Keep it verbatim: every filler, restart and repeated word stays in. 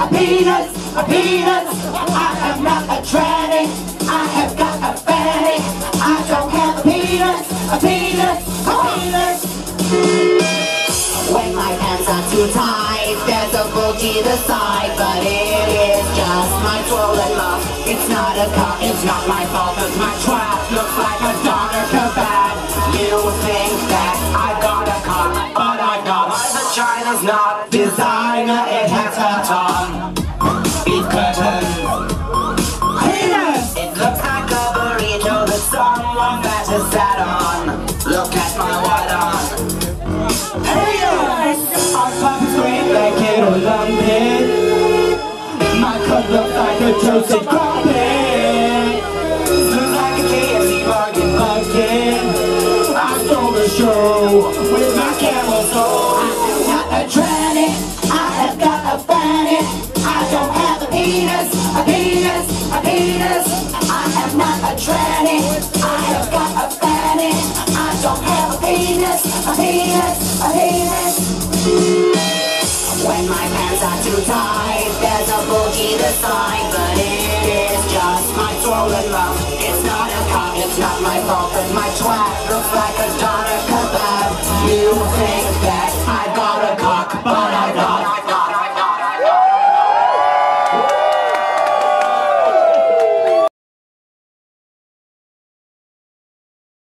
a penis, a penis. I am not a tranny, I have got a fanny. I don't have a penis, a penis, a penis. When my pants are too tight, there's a bulge either side, but it is just my swollen love. It's not a cut, it's not my fault, cause my trap looks like a doner kebab. You think that I got a cut, but I got my vagina's not designer, it has a tongue. Beef curtains. Penis! It looks like a burrito that someone better sat on. Look at my white on. Penis! I'm pumping sweet like it or lumpy. My cup looks like a toasted crumpet. Looks like a K F C bargain bucket. I stole the show with my camel soul. I have got a tranny, I have got a fanny. I don't have a penis, a penis, a penis. I am not a tranny, I have got a fanny. I don't have a penis, a penis, a penis. When my pants are too tight, there's a bulge either side, but it is just my swollen love.